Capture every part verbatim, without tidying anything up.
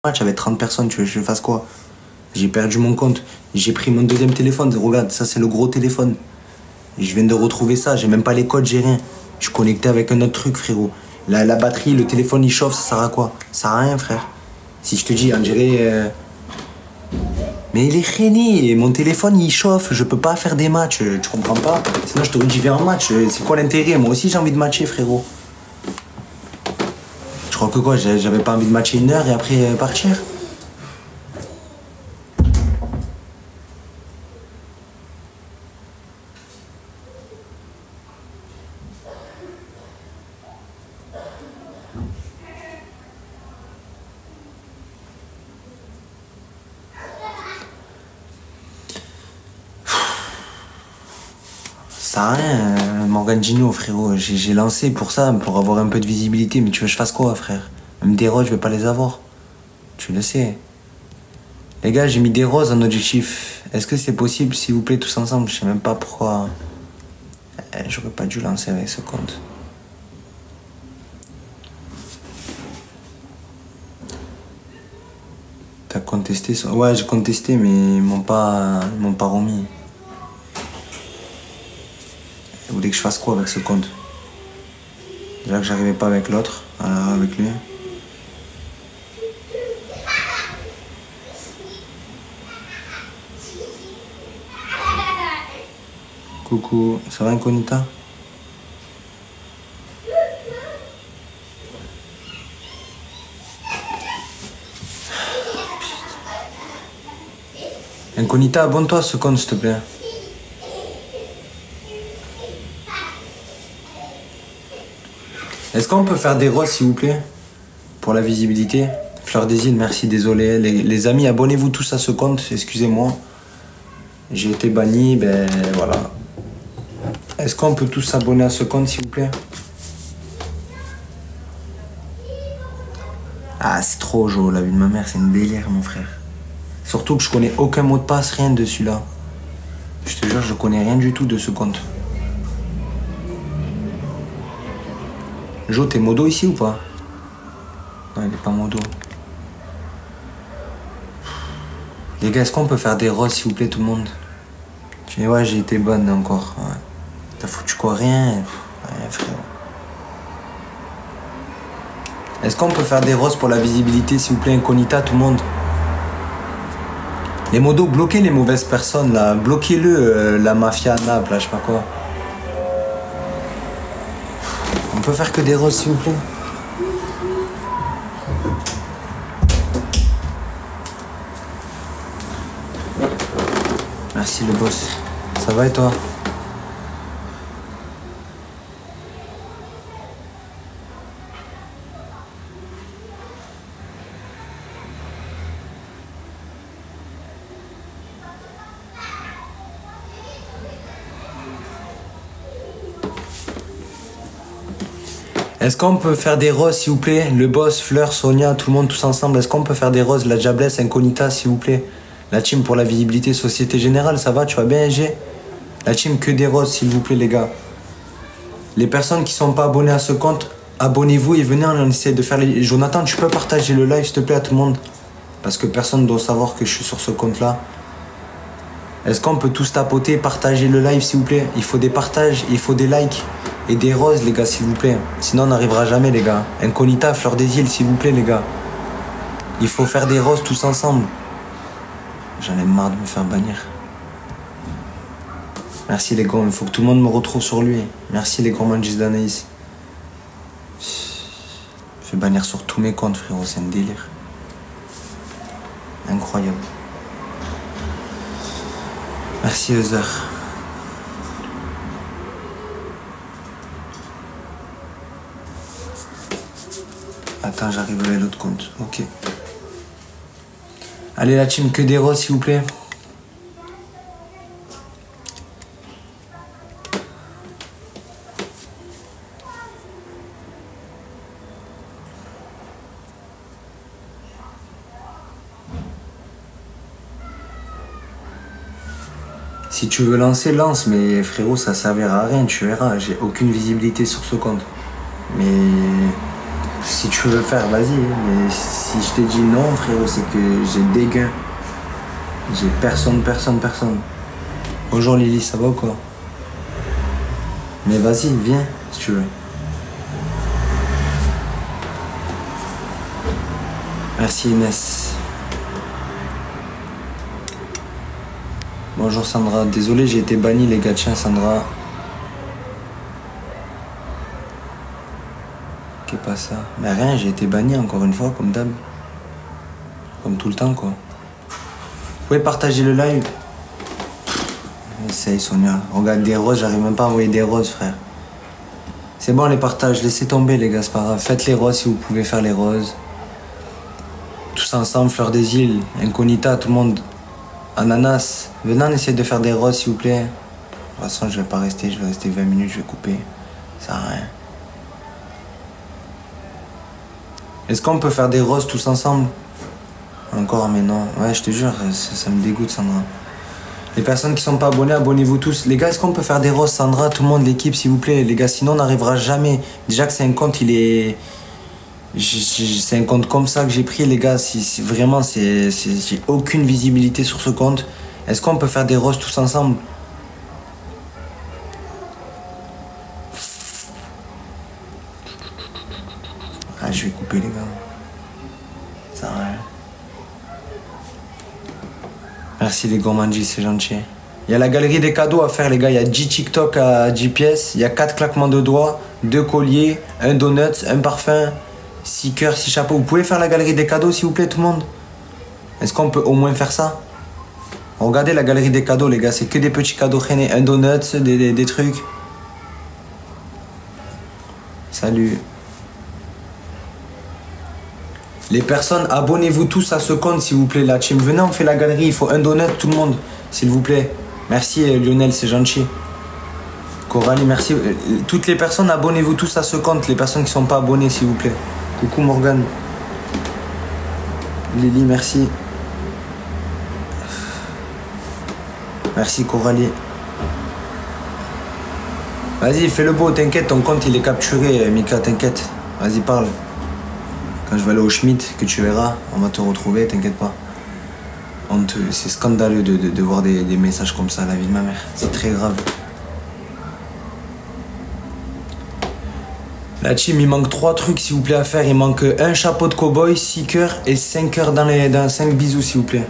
match avec trente personnes, tu veux que je fasse quoi? J'ai perdu mon compte. J'ai pris mon deuxième téléphone. Regarde, ça c'est le gros téléphone. Je viens de retrouver ça. J'ai même pas les codes, j'ai rien. Je suis connecté avec un autre truc, frérot. La, la batterie, le téléphone, il chauffe, ça sert à quoi? Ça sert à rien, frère. Si je te dis, on dirait... Euh... Mais il est freiné. Mon téléphone, il chauffe. Je peux pas faire des matchs. Tu comprends pas? Sinon, je t'aurais dit, viens en match. C'est quoi l'intérêt? Moi aussi, j'ai envie de matcher, frérot. Je crois que quoi? J'avais pas envie de matcher une heure et après euh, partir? Ça sert à rien, euh, Morgandinho, frérot. J'ai lancé pour ça, pour avoir un peu de visibilité. Mais tu veux que je fasse quoi, frère? Même des roses, je vais pas les avoir. Tu le sais. Les gars, j'ai mis des roses en objectif. Est-ce que c'est possible, s'il vous plaît, tous ensemble? Je sais même pas pourquoi. Eh, J'aurais pas dû lancer avec ce compte. T'as contesté ça? Ouais, j'ai contesté, mais ils m'ont pas, ils m'ont pas remis. Vous voulez que je fasse quoi avec ce compte? Déjà que j'arrivais pas avec l'autre, euh, avec lui. Coucou, ça va Incognita? Incognita, abonne-toi à ce compte, s'il te plaît. Est-ce qu'on peut faire des roses, s'il vous plaît? Pour la visibilité. Fleur des îles, merci, désolé. Les, les amis, abonnez-vous tous à ce compte, excusez-moi. J'ai été banni, ben voilà. Est-ce qu'on peut tous s'abonner à ce compte, s'il vous plaît? Ah, c'est trop Jo, la vie de ma mère, c'est une délire, mon frère. Surtout que je connais aucun mot de passe, rien de celui-là. Je te jure, je connais rien du tout de ce compte. Jo, t'es modo ici ou pas? Non, il est pas modo. Les gars, est-ce qu'on peut faire des roses, s'il vous plaît, tout le monde? Tu dis, ouais, j'ai été bonne encore. Ouais. T'as foutu quoi? Rien. Rien, frérot. Est-ce qu'on peut faire des roses pour la visibilité, s'il vous plaît, Incognita, tout le monde? Les modos, bloquez les mauvaises personnes, là. Bloquez-le, euh, la mafia à Naples, là, je sais pas quoi. On peut faire que des roses, s'il vous plaît? Merci, le boss. Ça va et toi? Est-ce qu'on peut faire des roses, s'il vous plaît? Le boss, Fleur, Sonia, tout le monde, tous ensemble. Est-ce qu'on peut faire des roses? La Diablesse, Incognita, s'il vous plaît. La team pour la visibilité, Société Générale, ça va? Tu vas bien, N G? La team que des roses, s'il vous plaît, les gars. Les personnes qui sont pas abonnées à ce compte, abonnez-vous et venez, on essaie de faire les... Jonathan, tu peux partager le live, s'il te plaît, à tout le monde? Parce que personne ne doit savoir que je suis sur ce compte-là. Est-ce qu'on peut tous tapoter, partager le live, s'il vous plaît? Il faut des partages, il faut des likes. Et des roses, les gars, s'il vous plaît. Sinon, on n'arrivera jamais, les gars. Incognita, Fleur des îles, s'il vous plaît, les gars. Il faut faire des roses tous ensemble. J'en ai marre de me faire bannir. Merci, les gars. Il faut que tout le monde me retrouve sur lui. Merci, les gourmandises d'Anaïs. Je vais bannir sur tous mes comptes, frérot. C'est un délire. Incroyable. Merci, Heather. Attends, j'arrive avec l'autre compte. Ok. Allez, la team, que des roses, s'il vous plaît. Si tu veux lancer, lance, mais frérot, ça servira à rien, tu verras. J'ai aucune visibilité sur ce compte. Mais si tu veux faire, vas-y. Mais si je t'ai dit non, frérot, c'est que j'ai des gains. J'ai personne, personne, personne. Bonjour Lily, ça va ou quoi? Mais vas-y, viens, si tu veux. Merci Inès. Bonjour Sandra. Désolé, j'ai été banni les gars. Tiens Sandra. Qu'est pas ça? Mais rien, j'ai été banni encore une fois, comme d'hab. Comme tout le temps, quoi. Vous pouvez partager le live? Essaye, Sonia. Regarde des roses, j'arrive même pas à envoyer des roses, frère. C'est bon, les partages, laissez tomber, les gars, c'est pas grave. Faites les roses si vous pouvez faire les roses. Tous ensemble, Fleur des Îles, Incognita, tout le monde. Ananas. Venez, on essaie de faire des roses, s'il vous plaît. De toute façon, je vais pas rester, je vais rester vingt minutes, je vais couper. Ça sert à rien. Est-ce qu'on peut faire des roses tous ensemble? Encore, mais non. Ouais, je te jure, ça, ça me dégoûte, Sandra. Les personnes qui sont pas abonnées, abonnez-vous tous. Les gars, est-ce qu'on peut faire des roses, Sandra? Tout le monde, l'équipe, s'il vous plaît. Les gars, sinon on n'arrivera jamais. Déjà que c'est un compte, il est... C'est un compte comme ça que j'ai pris, les gars. Si, si vraiment, c'est, j'ai aucune visibilité sur ce compte. Est-ce qu'on peut faire des roses tous ensemble? Ah, je vais couper, les gars. Ça sert à rien. Merci les gourmandis, c'est gentil. Il y a la galerie des cadeaux à faire, les gars. Il y a dix TikTok à dix pièces. Il y a quatre claquements de doigts, deux colliers, un donut, un parfum, six cœurs, six chapeaux. Vous pouvez faire la galerie des cadeaux, s'il vous plaît, tout le monde? Est-ce qu'on peut au moins faire ça? Regardez la galerie des cadeaux, les gars. C'est que des petits cadeaux traînés. Un donut, des, des, des trucs. Salut. Les personnes, abonnez-vous tous à ce compte, s'il vous plaît, la team. Venez, on fait la galerie. Il faut un donut, tout le monde, s'il vous plaît. Merci, Lionel, c'est gentil. Coralie, merci. Toutes les personnes, abonnez-vous tous à ce compte. Les personnes qui ne sont pas abonnées, s'il vous plaît. Coucou, Morgane. Lily, merci. Merci, Coralie. Vas-y, fais le beau, t'inquiète. Ton compte, il est capturé, Mika, t'inquiète. Vas-y, parle. Quand je vais aller au Schmitt, que tu verras, on va te retrouver, t'inquiète pas. Te... C'est scandaleux de, de, de voir des, des messages comme ça à la vie de ma mère. C'est très grave. La team, il manque trois trucs, s'il vous plaît, à faire. Il manque un chapeau de cow-boy, six cœurs et cinq cœurs dans les dans cinq bisous, s'il vous plaît.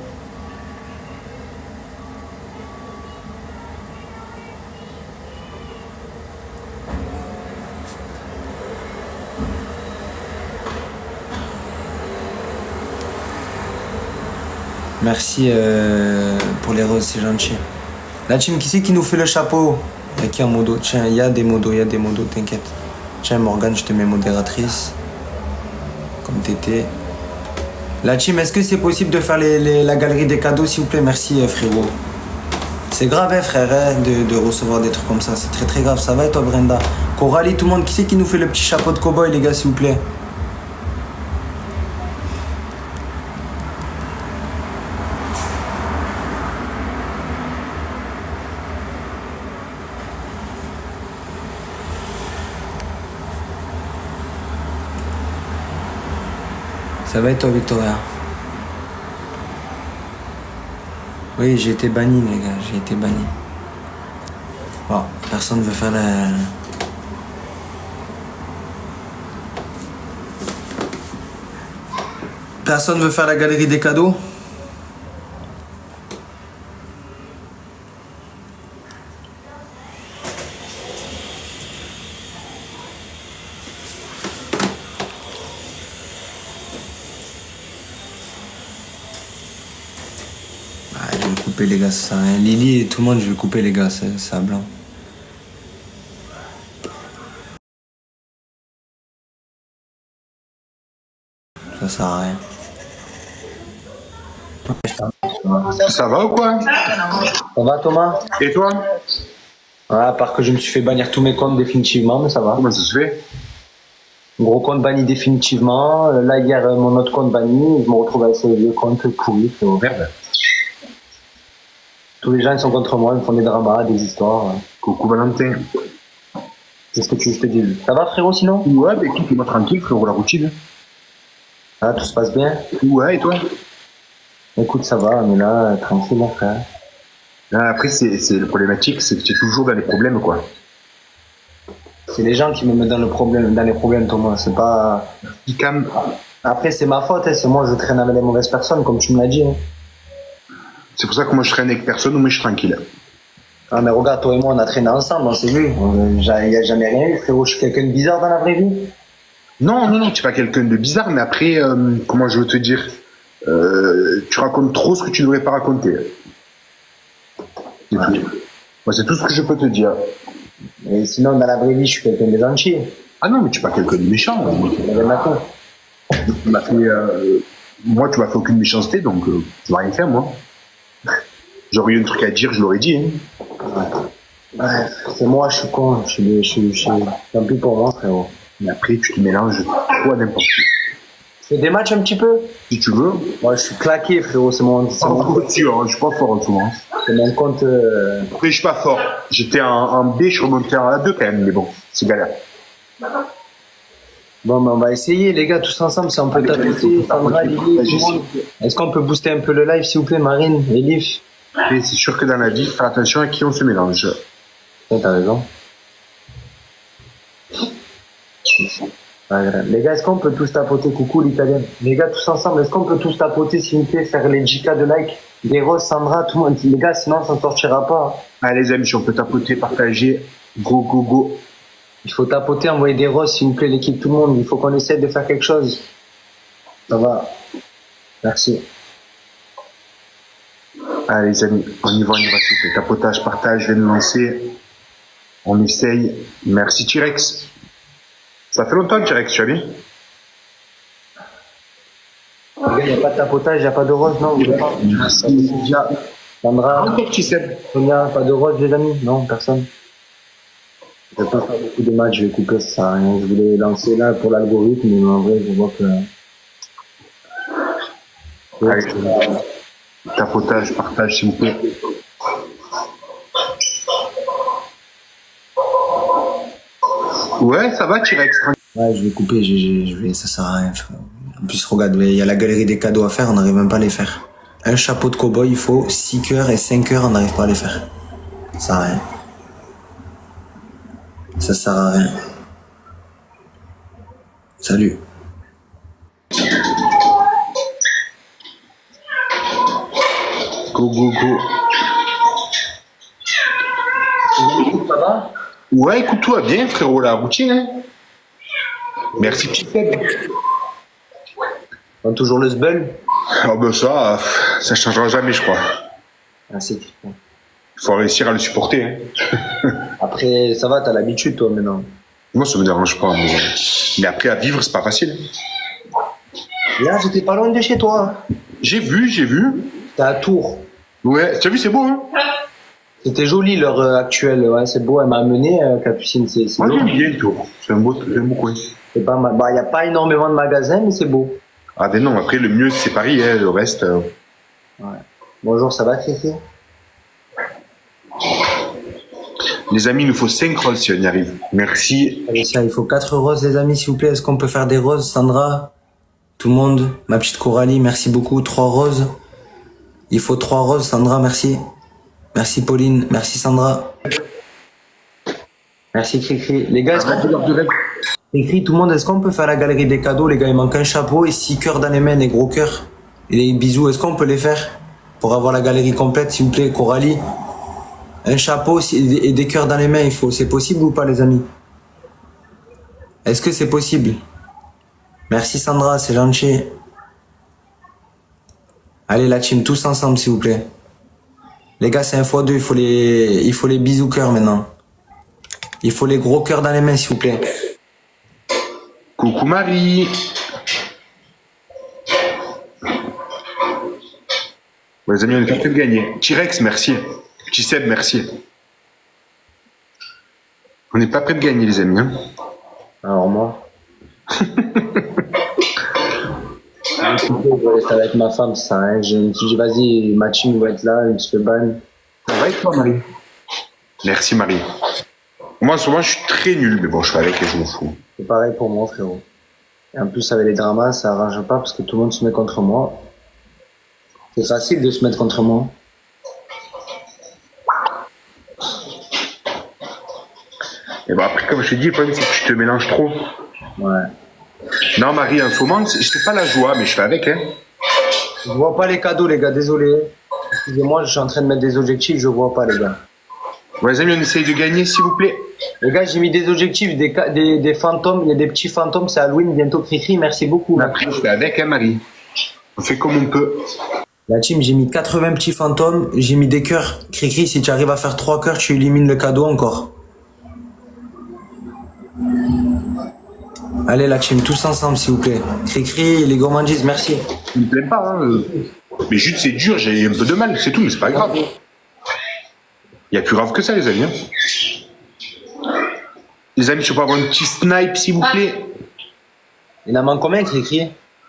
Merci euh, pour les roses, c'est gentil. La team, qui c'est qui nous fait le chapeau? Il y a qui en modo? Tiens, il y a des modos, il y a des modos, t'inquiète. Tiens, Morgane, je te mets modératrice. Comme t'étais. La team, est-ce que c'est possible de faire les, les, la galerie des cadeaux, s'il vous plaît? Merci, frérot. C'est grave, hein, frère, hein, de, de recevoir des trucs comme ça. C'est très, très grave. Ça va et toi, Brenda? Coralie, tout le monde, qui c'est qui nous fait le petit chapeau de cow-boy, les gars, s'il vous plaît? Ça va et toi, Victoria? Oui, j'ai été banni, les gars, j'ai été banni. Bon, personne ne veut faire la... Personne veut faire la galerie des cadeaux? Les gars, ça, hein. Lily et tout le monde, je vais couper les gars, c'est à blanc. Ça sert à rien. Ça va ou quoi? Ça va Thomas? Et toi? Ouais, à part que je me suis fait bannir tous mes comptes définitivement, mais ça va. Comment ça se fait? Gros compte banni définitivement. Là hier, mon autre compte banni, je me retrouve avec ces vieux comptes pourris. Merde. Tous les gens ils sont contre moi, ils me font des dramas, des histoires. Coucou Valentin. Qu'est-ce que tu veux que je te dise? Ça va frérot sinon? Ouais, bah écoute, moi tranquille, frérot, la routine. Ah, tout se passe bien? Ouais, et toi? Écoute, ça va, mais là, tranquille mon frère. Ah, après, c'est c'est le problématique, c'est que tu es toujours dans les problèmes, quoi. C'est les gens qui me mettent dans, le problème, dans les problèmes, Thomas. C'est pas... Icam, Après, c'est ma faute, hein. C'est moi, je traîne avec les mauvaises personnes, comme tu me l'as dit. Hein. c'est pour ça que moi je traîne avec personne, mais je suis tranquille. Ah, mais regarde, toi et moi, on a traîné ensemble, on s'est vu. Il n'y a jamais rien eu, frérot. Je suis quelqu'un de bizarre dans la vraie vie. Non, non, non, tu es pas quelqu'un de bizarre, mais après, euh, comment je veux te dire, euh, tu racontes trop ce que tu ne devrais pas raconter. C'est Ouais. tout. Moi, c'est tout ce que je peux te dire. Et sinon, dans la vraie vie, je suis quelqu'un de gentil. Ah non, mais tu n'es pas quelqu'un de méchant. Il y a maintenant. Tu m'as fait, euh, moi, tu m'as fait aucune méchanceté, donc euh, tu vas rien faire, moi. J'aurais eu un truc à dire, je l'aurais dit. Hein. Ouais, c'est moi, je suis con. Je suis, je suis, je suis... Tant pis pour moi, frérot. Mais après, tu te mélanges toi n'importe qui. Tu fais des matchs un petit peu? Si tu veux. Moi, je suis claqué, frérot. C'est mon, c'est Oh, mon, bien sûr, hein, je suis pas fort en ce moment. c'est mon compte. Euh... Après, je suis pas fort. J'étais en, en B, je suis remonté en A deux quand même, mais bon, c'est galère. Bon, ben, on va essayer, les gars, tous ensemble, si on peut taper. Sandra, Lily, tout le monde. Est-ce qu'on peut booster un peu le live, s'il vous plaît, Marine et Liv? Et c'est sûr que dans la vie, faire attention à qui on se mélange. Ouais, t'as raison. Ouais, grave. Les gars, est-ce qu'on peut tous tapoter? Coucou l'italienne. Les gars, tous ensemble, est-ce qu'on peut tous tapoter, s'il vous plaît, faire les dix K de like? Des roses, Sandra, tout le monde. Les gars, sinon, ça ne sortira pas. Allez les amis, si on peut tapoter, partager, go, go, go. Il faut tapoter, envoyer des roses, s'il vous plaît, l'équipe, tout le monde. Il faut qu'on essaie de faire quelque chose. Ça va. Merci. Allez les amis, on y va, on y va, s'il vous plaît. Tapotage, partage, je viens de lancer. On essaye. Merci T-Rex. Ça fait longtemps T-Rex, tu as vu? Les gars, il n'y a pas de tapotage, il n'y a pas de rose, non? Vous voulez pas? Merci Lydia. Sandra, Encore qui sait? Sonia, pas de rose, les amis? Non, personne. Je vais pas faire beaucoup de matchs, je vais couper, ça sert à rien. Je voulais lancer là pour l'algorithme, mais en vrai, je vois que... Allez, tapotage, partage, s'il vous plaît. Ouais, ça va, T-Rex. Ouais, je vais couper, je, je, je vais, ça sert à rien. En plus, regarde, il y a la galerie des cadeaux à faire, on n'arrive même pas à les faire. Un chapeau de cow-boy, il faut six cœurs et cinq heures, on n'arrive pas à les faire. Ça sert à rien. Ça sert à rien. Salut. Go, go, go. Ça va? Ouais, écoute-toi bien, frérot, la routine. Hein. Merci, petit Seb. On a toujours le sbul? Ah ben ça, ça changera jamais, je crois. Ah, c'est... Il faut réussir à le supporter. Hein. Après, ça va, t'as l'habitude, toi, maintenant. Moi, ça me dérange pas. Mais, mais après, à vivre, c'est pas facile. Là, j'étais pas loin de chez toi. J'ai vu, j'ai vu. T'es à Tours. Ouais, tu as vu, c'est beau, hein? C'était joli, l'heure euh, actuelle. Ouais, c'est beau, elle m'a amené, euh, Capucine. C'est, c'est Moi, beau. j'aime bien le tour. C'est un beau, c'est un beau coin. C'est pas mal. Bah, il n'y a pas énormément de magasins, mais c'est beau. Ah ben non, après, le mieux, c'est Paris, hein, le reste... Euh... Ouais. Bonjour, ça va, Fifi? Les amis, il nous faut cinq roses si on y arrive. Merci. Allez, ça, il faut quatre roses, les amis, s'il vous plaît. Est-ce qu'on peut faire des roses, Sandra? Tout le monde? Ma petite Coralie, merci beaucoup. Trois roses. Il faut trois roses, Sandra, merci. Merci, Pauline. Merci, Sandra. Merci, Cricri. Les gars, est-ce qu'on peut... Cricri, tout le monde, est-ce qu'on peut faire la galerie des cadeaux? Les gars, il manque un chapeau et six cœurs dans les mains, les gros cœurs. Et les bisous, est-ce qu'on peut les faire? Pour avoir la galerie complète, s'il vous plaît, Coralie. Un chapeau et des cœurs dans les mains, il faut. C'est possible ou pas, les amis? Est-ce que c'est possible? Merci Sandra, c'est gentil. Allez la team, tous ensemble s'il vous plaît. Les gars, c'est un fois deux, il faut les, il faut les bisous cœurs maintenant. Il faut les gros cœurs dans les mains s'il vous plaît. Coucou Marie. Bon, les amis, on est pas prêts de gagner. T-Rex, merci. Petit Seb, merci. On n'est pas prêts de gagner, les amis. Hein. Alors moi. Je vais rester avec ma femme, ça. Hein. Je me suis dit, vas-y, ma team va être là, je me suis fait ban. Ça va et toi, Marie? Merci, Marie. Moi, souvent, je suis très nul, mais bon, je fais avec et je m'en fous. C'est pareil pour moi, frérot. Et en plus, avec les dramas, ça arrange pas parce que tout le monde se met contre moi. C'est facile de se mettre contre moi. Et bon, après, comme je te dis, le problème, c'est que tu te mélanges trop. Ouais. Non, Marie, en ce moment, je sais pas la joie, mais je fais avec, hein. Je vois pas les cadeaux, les gars, désolé. Excusez-moi, je suis en train de mettre des objectifs, je vois pas, les gars. Ouais, les amis, on essaye de gagner, s'il vous plaît. Les gars, j'ai mis des objectifs, des, des, des fantômes, il y a des petits fantômes, c'est Halloween, bientôt Cricri, merci beaucoup. Après, je fais avec, hein, Marie. On fait comme on peut. La team, j'ai mis quatre-vingts petits fantômes, j'ai mis des cœurs. Cricri, si tu arrives à faire trois cœurs, tu élimines le cadeau encore. Allez, la team, tous ensemble, s'il vous plaît. Cricri, les gourmandises, merci. Ça me plaît pas, hein. Mais juste, c'est dur, j'ai un peu de mal, c'est tout, mais c'est pas grave. Il y a plus grave que ça, les amis. Hein. Les amis, je peux avoir un petit snipe, s'il vous plaît. Il en manque combien, Cricri?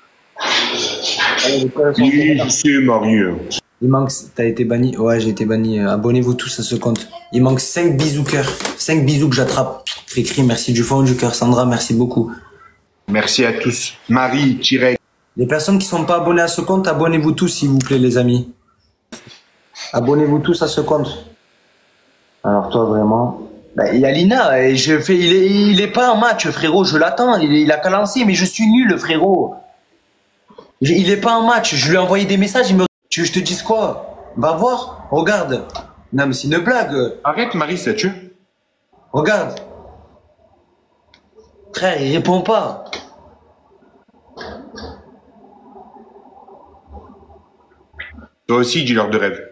Oui, je sais, Marie. Il manque... T'as été banni? Ouais, j'ai été banni. Abonnez-vous tous à ce compte. Il manque cinq bisous cœurs. cinq bisous que j'attrape. Cricri, merci du fond du cœur. Sandra, merci beaucoup. Merci à tous. Marie, Tirek. Les personnes qui sont pas abonnées à ce compte, abonnez-vous tous, s'il vous plaît, les amis. Abonnez-vous tous à ce compte. Alors toi, vraiment... Ben, il y a Lina, et je fais... il, est... il est pas en match, frérot, je l'attends. Il, il a qu'à lancer, mais je suis nul, frérot. Je... Il est pas en match, je lui ai envoyé des messages, il me... Tu veux que je te dise quoi? Va voir, regarde. Non, mais c'est une blague. Arrête, Marie, ça tue. Regarde. Frère, il répond pas. Toi aussi, dis-leur de rêve.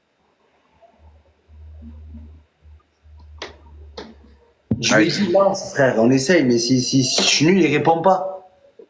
Je lui ai dit, lance, frère, on essaye, mais si, si, si je suis nul, il répond pas.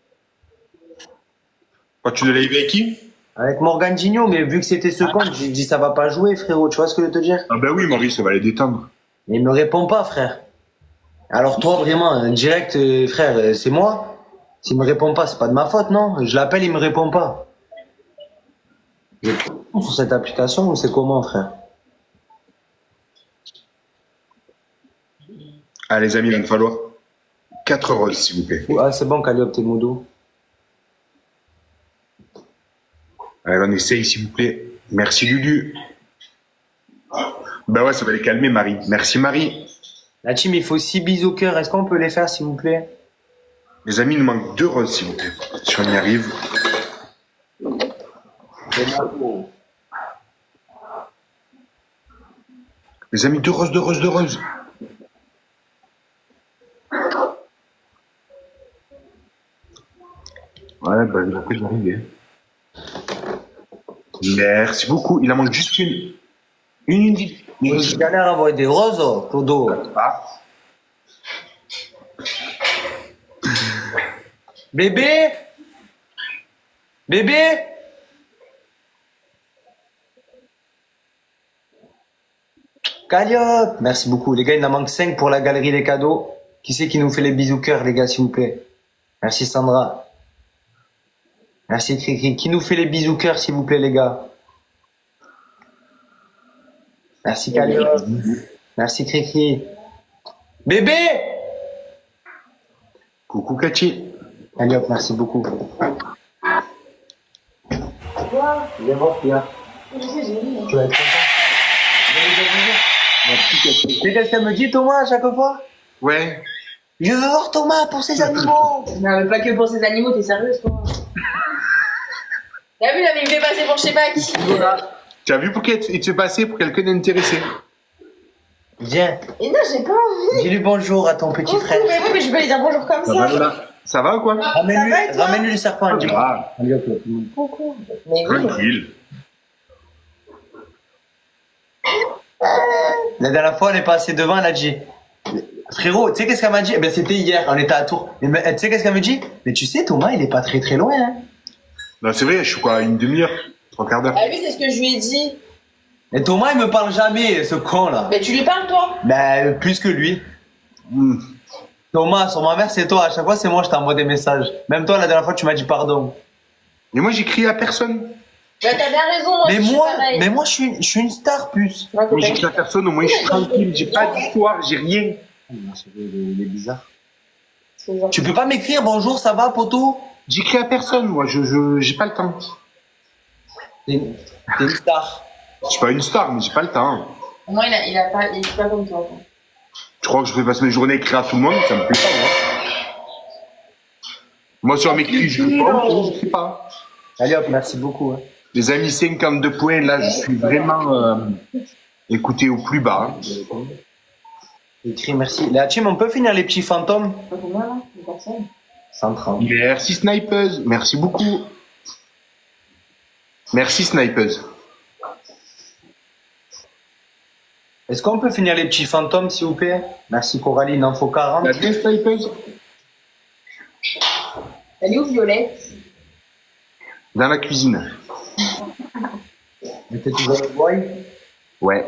Quand tu l'as avec qui? Avec Morgan Gigno, mais vu que c'était ce compte, j'ai dit ça va pas jouer, frérot, tu vois ce que je veux te dire? Ah ben oui, Marie, ça va les détendre. Mais il me répond pas, frère. Alors toi, vraiment, direct, euh, frère, euh, c'est moi? S'il me répond pas, c'est pas de ma faute, non? Je l'appelle, il me répond pas. Je sur cette application, ou c'est comment, frère? Ah, les amis, il va me falloir quatre roses, s'il vous plaît. Ah, c'est bon, Calliope, t'es modo. Allez, on essaye, s'il vous plaît. Merci, Lulu. Ben ouais, ça va les calmer, Marie. Merci, Marie. La team, il faut six bisous au cœur. Est-ce qu'on peut les faire, s'il vous plaît? Les amis, il nous manque deux roses, s'il vous plaît. Si on y arrive. Les amis, deux roses, deux roses, deux roses. Ouais, bah, après, je vais arriver. Merci beaucoup. Il en manque juste une. Une, une, une. une. Je galère à avoir des roses, oh, Clodo. Ah. Bébé? Bébé? Calliope! Merci beaucoup. Les gars, il en manque cinq pour la galerie des cadeaux. Qui c'est qui nous fait les bisous cœur, les gars, s'il vous plaît? Merci Sandra. Merci Cricri. Qui nous fait les bisous cœur, s'il vous plaît, les gars? Merci Calliope. Merci Cricri. Bébé! Coucou, Cathy. Calliope, merci beaucoup. Viens voir, Pierre. Tu vas être content. Tu sais qu'est-ce qu'elle me dit, Thomas, à chaque fois? Ouais. Je veux voir Thomas pour ses animaux. Non, mais pas que pour ses animaux, t'es sérieuse, toi? T'as vu, là, il me fait passer pour je sais pas qui. Tu as vu pour qu'il te fait passer pour quelqu'un d'intéressé? Viens, Et non, j'ai pas envie. dis-lui bonjour à ton petit Coucou, frère. mais oui, mais je peux lui dire bonjour comme Ça ça. va, là? Ça va ou quoi? Ramène-lui, Ça va, et toi ramène-lui le serpent. dis-moi. Ah, Allez, hop, hop. Coucou. Mais oui. tranquille. La dernière fois, elle est passée devant, elle a dit frérot, tu sais qu'est-ce qu'elle m'a dit? Eh ben, c'était hier, on était à Tours. Mais, mais, tu sais qu'est-ce qu'elle me dit? Mais tu sais, Thomas, il est pas très très loin. Hein. Non, c'est vrai, je suis quoi, à une demi-heure? Trois quarts d'heure? Ah oui, c'est ce que je lui ai dit. Et Thomas, il me parle jamais, ce con là. Mais tu lui parles, toi? Ben, plus que lui. Hmm. Thomas, sur ma mère, c'est toi. À chaque fois, c'est moi, je t'envoie des messages. Même toi, la dernière fois, tu m'as dit pardon. Mais moi, j'ai crié à personne. Bah, t'as bien raison, moi, Mais je suis moi, pareil. mais moi, je suis, je suis une star plus. Ouais, Moi, t'as- j'ai crié à personne, au moins, je suis tranquille. J'ai pas d'histoire, j'ai rien. Il est bizarre. C'est genre- Tu peux pas m'écrire bonjour, ça va, poteau? J'écris à personne, moi, je, je, j'ai pas le temps. T'es t'es une star. Je suis pas une star, mais j'ai pas le temps. Moi, il a, il a pas, il est pas comme toi. quoi. Tu crois que je vais passer mes journées à écrire à tout le monde? Ça me plaît pas, moi. Moi, sur mes cris, je ne sais pas. Allez hop, merci beaucoup. Hein. Les amis, cinquante-deux points, là, je suis vraiment euh, écouté au plus bas. Écrit, merci. La team, on peut finir les petits fantômes? Pas combien, là? Une personne? cent trente. Merci, Snipeuse. Merci beaucoup. Merci, Snipeuse. Est-ce qu'on peut finir les petits fantômes, s'il vous plaît? Merci, Coralie, il en faut quarante. La bien, Snipeuse. Elle est où, Violette? Dans la cuisine. Mettez toujours le boy. Ouais.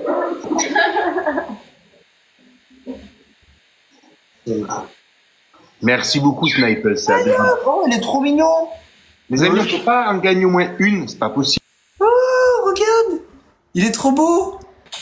Merci beaucoup, Snipeuse. C'est adorable. Oh, il est trop mignon. Les amis, je peux pas en gagner au moins une, c'est pas possible. Oh, regarde. Il est trop beau.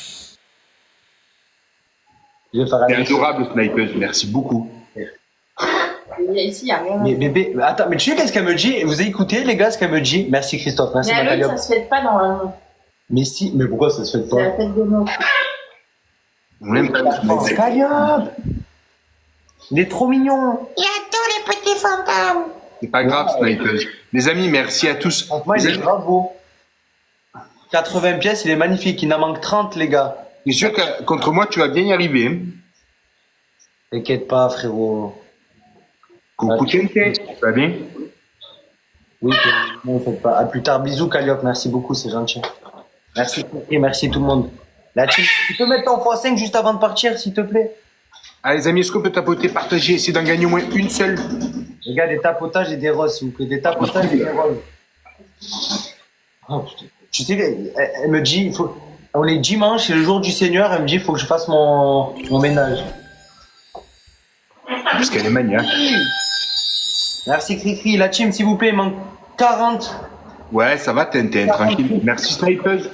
Je vais faire C'est un adorable, Snipeuse. Merci beaucoup. Ici, il n'y a rien. Mais bébé, attends, mais tu sais qu'est-ce qu'elle me dit? Vous avez écouté, les gars, ce qu'elle me dit? Merci, Christophe. Merci, Mais Halloween, Nathalie. ça se fête pas normalement. Mais si, mais pourquoi ça se fait C'est la pas? fête des morts. On l'aime pas. Oh, Calliope. Il est trop mignon. C'est pas grave, Snipeuse. Les amis, merci à tous. Moi, Les il est amis, grave beau. quatre-vingts pièces, il est magnifique. Il en manque trente, les gars. je suis sûr que contre moi, tu vas bien y arriver. hein. T'inquiète pas, frérot. Coucou, Tintin. Tu vas bien? Oui, que- non, faites pas. À plus tard. Bisous, Calliope. Merci beaucoup, c'est gentil. Merci, et merci tout le monde. La team, tu peux mettre ton fois cinq juste avant de partir, s'il te plaît? Allez, les amis, est-ce qu'on peut tapoter, partager, essayer d'en gagner au moins une seule? Les gars, des tapotages et des roses, s'il vous plaît. Des tapotages et des roses. Oh, putain. Tu sais, elle, elle me dit, il faut, on est dimanche, c'est le jour du Seigneur, elle me dit, il faut que je fasse mon, mon ménage. Parce qu'elle est maniaque. Merci, Cricri. La team, s'il vous plaît, il manque quarante. Ouais, ça va, Tintin, tranquille. Merci, Snipeuse.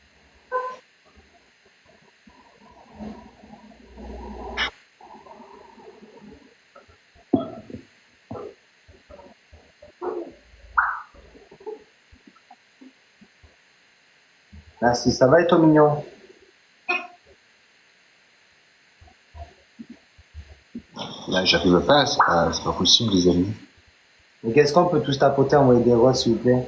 Merci, ça va être mignon. Là, j'arrive pas, c'est pas, c'est pas possible, les amis. Mais qu'est-ce qu'on peut tous tapoter, envoyer des roses, s'il vous plaît?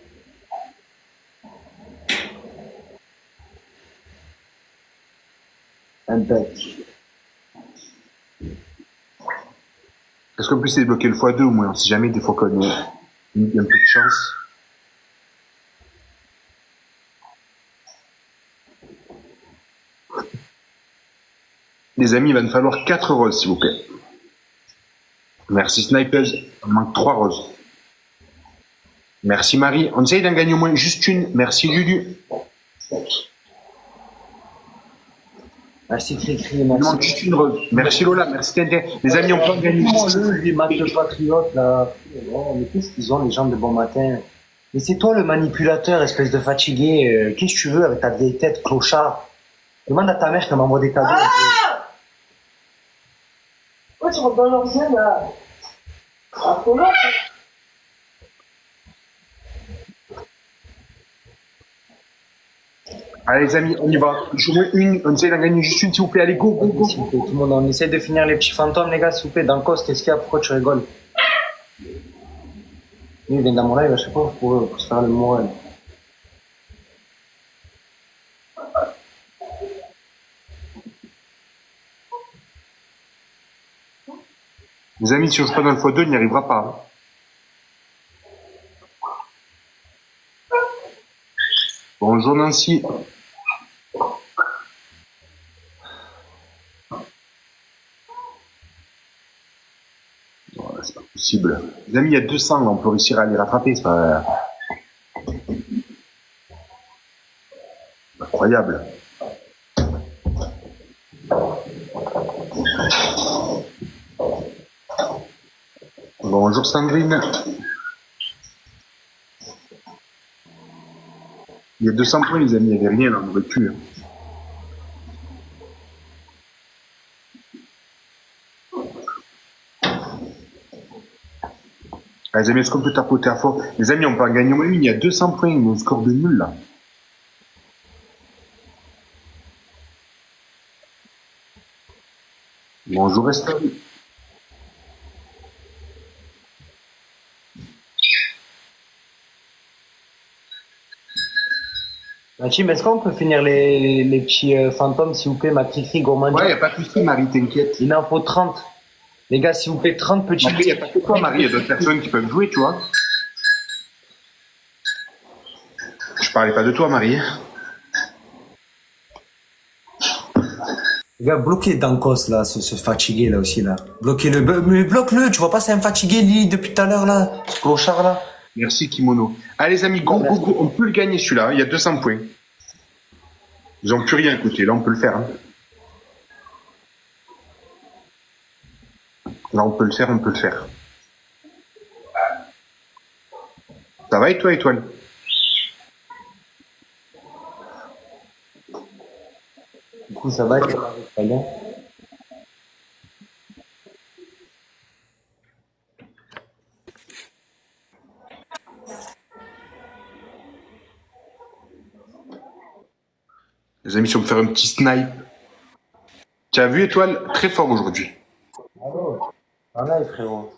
Impec. Est-ce qu'on peut essayer de bloquer le fois deux au moins? On sait jamais, des fois qu'on a un peu de chance. Les amis, il va nous falloir quatre roses, s'il vous plaît. Merci, Snipeuse. Il manque trois roses. Merci, Marie. On essaye d'en gagner au moins juste une. Merci, Lulu. Merci, Cricri. Il Merci. manque juste une rose. Merci, Lola. Merci, Tintin. Les amis, on peut en gagner Oh, juste le, lui, match de patriote, là. Oh, mais qu'est-ce qu'ils ont, les gens de bon matin? Mais c'est toi le manipulateur, espèce de fatigué. Euh, qu'est-ce que tu veux avec ta vieille tête, clochard? Demande à ta mère qu'elle m'envoie des cadeaux. Ah Oh, tu rentres dans leur jeu, là. Ah, faut voir. Allez, les amis, on y va. Je mets une. On essaye d'en gagner juste une, s'il vous plaît. Allez, go, go, go. S'il vous plaît, tout le monde, on essaie de finir les petits fantômes, les gars, s'il vous plaît. Dans le cos, qu'est-ce qu'il y a? Pourquoi tu rigoles? Lui, il vient dans mon live, je sais pas, pour, pour se faire le moral. Les amis, si on joue pas dans le fois deux, il n'y arrivera pas. Bonjour, Nancy. Oh, c'est pas possible. Les amis, il y a deux cents, là, on peut réussir à les rattraper. C'est pas... incroyable. Bonjour, Sandrine. Il y a deux cents points, les amis, il n'y avait rien, là, on aurait pu. Les amis, est-ce qu'on peut tapoter à fond? Les amis, on peut en gagner au moins une. Il y a deux cents points, mon score de nul là. Bonjour Estelle. La team, est-ce qu'on peut finir les, les petits euh, fantômes, s'il vous plaît, ma Cricri, gourmand? Ouais, y a pas de souci, Marie, t'inquiète. Il en faut trente. Les gars, s'il vous plaît, trente petits. Marie, y a pas que toi, Marie, y a d'autres personnes qui peuvent jouer, tu vois. Je parlais pas de toi, Marie. Les gars, bloquez Dankos, là, ce, ce fatigué, là, aussi, là. Bloquez-le. Mais bloque-le, tu vois pas, c'est un fatigué, lui, depuis tout à l'heure, là. Ce clochard, là. Merci, Kimono. Allez, les amis, go, go, go. On peut le gagner, celui-là. Il y a deux cents points. Ils ont plus rien coûté. Là, on peut le faire. Hein. Là, on peut le faire, on peut le faire. Ça va et toi, Étoile? Du coup, ça va être très bien. Les amis, si on peut faire un petit snipe. Tu as vu, Étoile? Très fort aujourd'hui. Bravo. Ah là, frérot.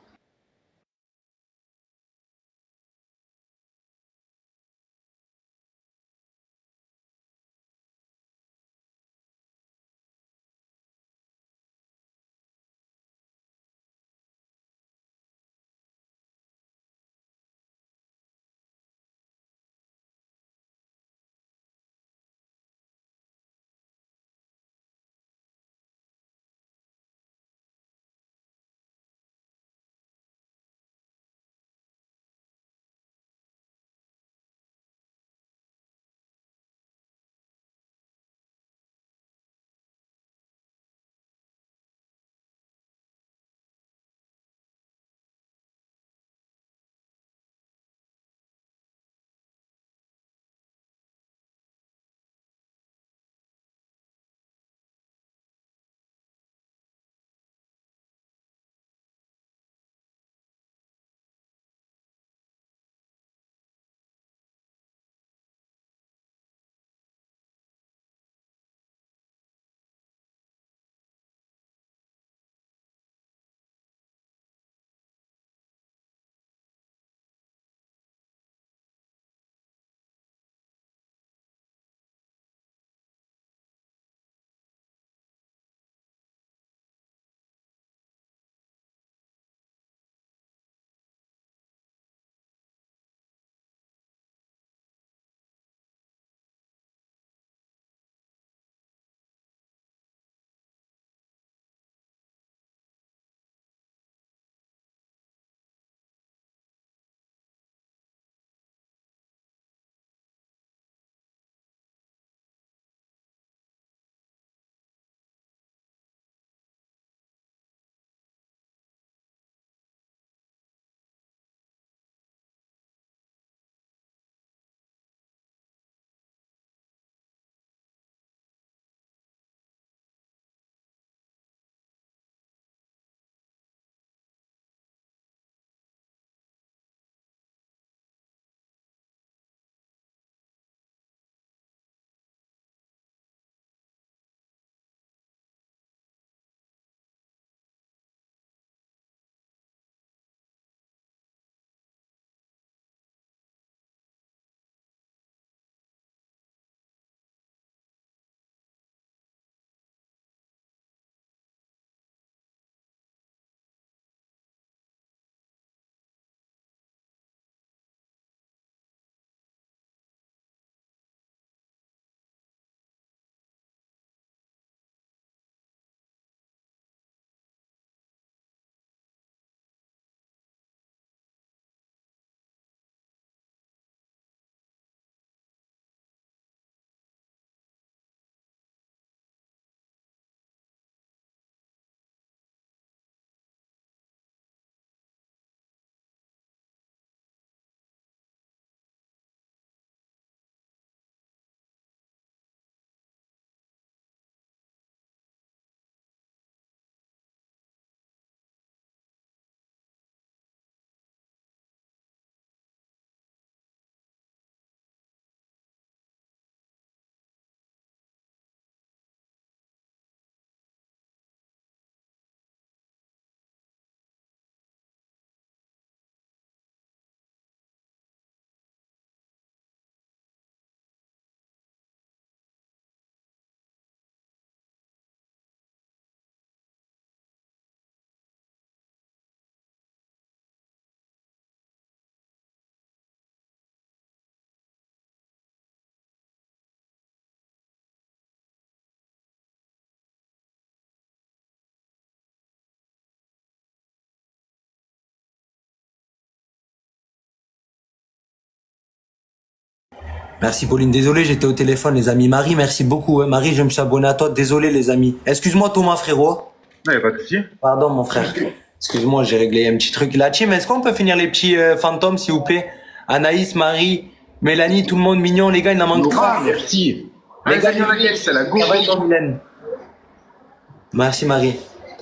Merci Pauline, désolé, j'étais au téléphone les amis. Marie, merci beaucoup. Hein. Marie, je me suis abonné à toi. Désolé les amis. Excuse-moi Thomas frérot. Non, y a pas de souci. Pardon mon frère. Excuse-moi, j'ai réglé un petit truc. La team, est-ce qu'on peut finir les petits euh, fantômes s'il vous plaît? Anaïs, Marie, Mélanie, tout le monde mignon. Les gars, il n'en manque Laura, pas. merci. Les Les gars, gars, laquelle c'est la go. Ça va être Mylène. Merci Marie.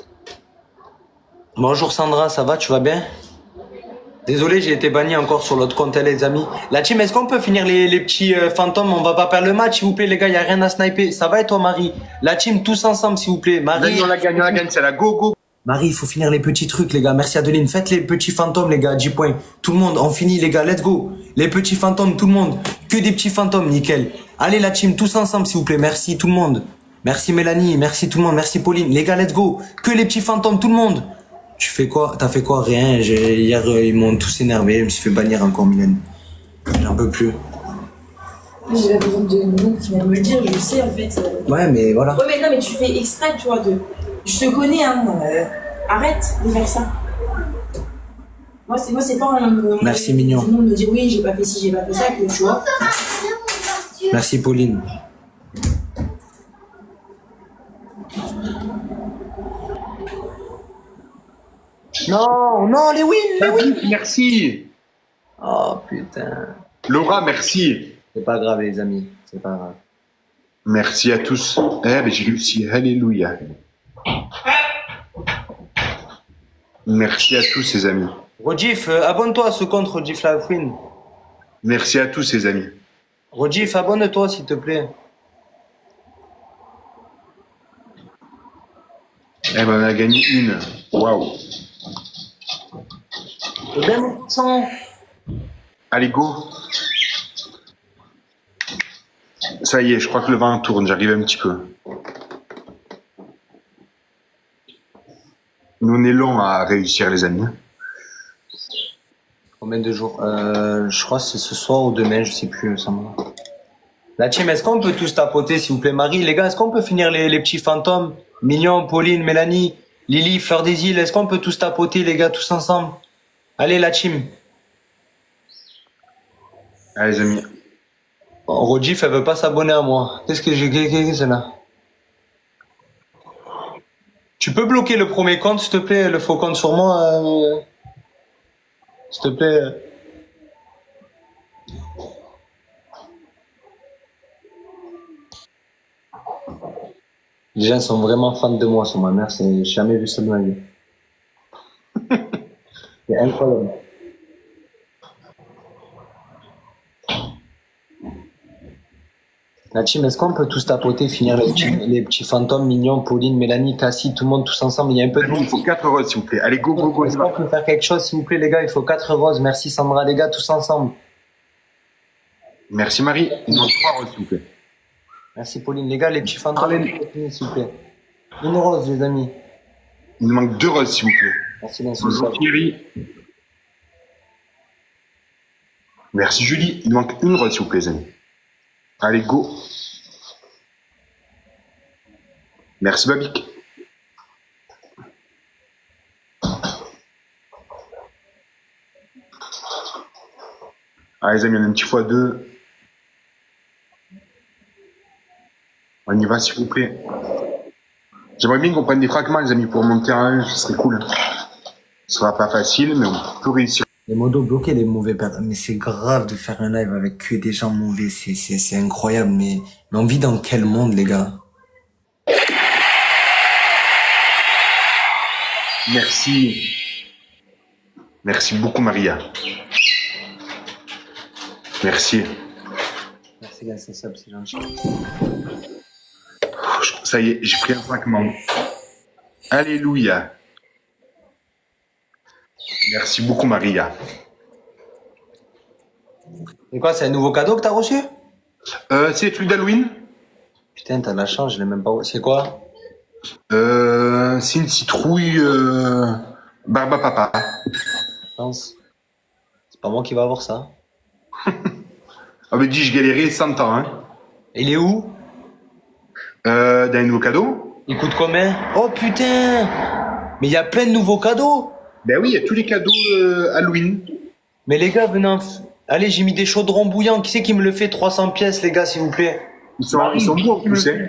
Bonjour Sandra, ça va, tu vas bien? Désolé, j'ai été banni encore sur l'autre compte, les amis. La team, est-ce qu'on peut finir les, les petits euh, fantômes? On va pas perdre le match, s'il vous plaît, les gars, il y a rien à sniper. Ça va et toi, Marie? La team, tous ensemble, s'il vous plaît. Marie, On la gagne, on la gagne, c'est la go, go. Marie, il faut finir les petits trucs, les gars. Merci Adeline. Faites les petits fantômes, les gars. dix points. Tout le monde, on finit, les gars. Let's go. Les petits fantômes, tout le monde. Que des petits fantômes, nickel. Allez, la team, tous ensemble, s'il vous plaît. Merci, tout le monde. Merci Mélanie. Merci tout le monde. Merci Pauline. Les gars, let's go. Que les petits fantômes, tout le monde. Tu fais quoi? T'as fait quoi? Rien. J'ai- Hier, euh, ils m'ont tous énervé. Je me suis fait bannir encore, Mylène. J'en peux plus. J'ai besoin de nom qui vient me le dire, je le sais en fait. euh. Ouais, mais voilà. Ouais, mais non, mais tu fais exprès, tu vois, de. Je te connais, hein. euh, Arrête de faire ça. Moi, c'est moi, c'est pas un. Merci, mignon. Tout le monde me dit oui, j'ai pas fait ci, j'ai pas fait ça, que tu vois. Merci Pauline. Non, non, les wins, les wins. Merci. Oh putain. Laura, merci. C'est pas grave, les amis. C'est pas grave. Merci à tous. Eh, ben, j'ai réussi. Alléluia. Merci à tous, les amis. Rodif, euh, abonne-toi à ce compte, Rodif Lafouine. Merci à tous, les amis. Rodif, abonne-toi, s'il te plaît. Eh ben, on a gagné une. Waouh. Et bien, mon sang. Allez, go. Ça y est, je crois que le vent tourne. J'arrive un petit peu. Nous, on est long à réussir, les amis. Combien de jours euh, Je crois que c'est ce soir ou demain, je sais plus. Ça me... La team, est-ce qu'on peut tous tapoter, s'il vous plaît, Marie? Les gars, est-ce qu'on peut finir les, les petits fantômes? Mignon, Pauline, Mélanie, Lily, Fleur des Îles, est-ce qu'on peut tous tapoter, les gars, tous ensemble? Allez, la team. Allez, les amis. Oh, Rodif, elle veut pas s'abonner à moi. Qu'est-ce que j'ai... Qu'est-ce que c'est là? Tu peux bloquer le premier compte, s'il te plaît, le faux compte sur moi euh... S'il te plaît. Les gens sont vraiment fans de moi sur ma mère, c'est... j'ai jamais vu ça de ma vie. C'est incroyable. La team, est-ce qu'on peut tous tapoter, finir les petits, les petits fantômes mignons, Pauline, Mélanie, Cassie, tout le monde, tous ensemble? Il y a un peu de Il faut quatre roses, s'il vous plaît. Allez, go, go, go. Est-ce qu'on peut faire quelque chose, s'il vous plaît, les gars? Il faut quatre roses. Merci Sandra, les gars, tous ensemble. Merci, Marie. Il manque trois roses, s'il vous plaît. Merci Pauline. Les gars, les petits fantômes, s'il vous plaît. Une rose, les amis. Il nous manque deux roses, s'il vous plaît. Merci bien, Bonjour, Thierry. Merci, Julie. Il nous manque une rose, s'il vous plaît, les amis. Allez, go. Merci, Babik. Allez, les amis, on a un petit fois deux. On y va, s'il vous plaît. J'aimerais bien qu'on prenne des fragments, les amis, pour monter à un. Ce serait cool. Ce sera pas facile, mais on peut réussir. Les modos bloqués, les mauvais personnes. Mais c'est grave de faire un live avec que des gens mauvais. C'est, c'est, c'est incroyable. Mais, mais on vit dans quel monde, les gars? Merci. Merci beaucoup, Maria. Merci. Merci, gars, c'est ça, c'est gentil. Ça y est, j'ai pris un fragment. Alléluia. Merci beaucoup, Maria. Et quoi, c'est un nouveau cadeau que t'as reçu? Euh, c'est les trucs d'Halloween. Putain, t'as de la chance, je l'ai même pas reçu. C'est quoi? Euh, c'est une citrouille euh, barbe à papa. Chance. C'est pas moi qui va avoir ça. Ah ben dis, je galérais cent ans. Hein. Il est où? Euh, dans les nouveaux cadeaux. Il coûte combien? Oh putain! Mais il y a plein de nouveaux cadeaux! Ben oui, il y a tous les cadeaux euh, Halloween. Mais les gars, venez en... f- Allez, j'ai mis des chaudrons bouillants. Qui c'est qui me le fait? trois cents pièces, les gars, s'il vous plaît. Ils sont, ils sont beaux en plus, hein.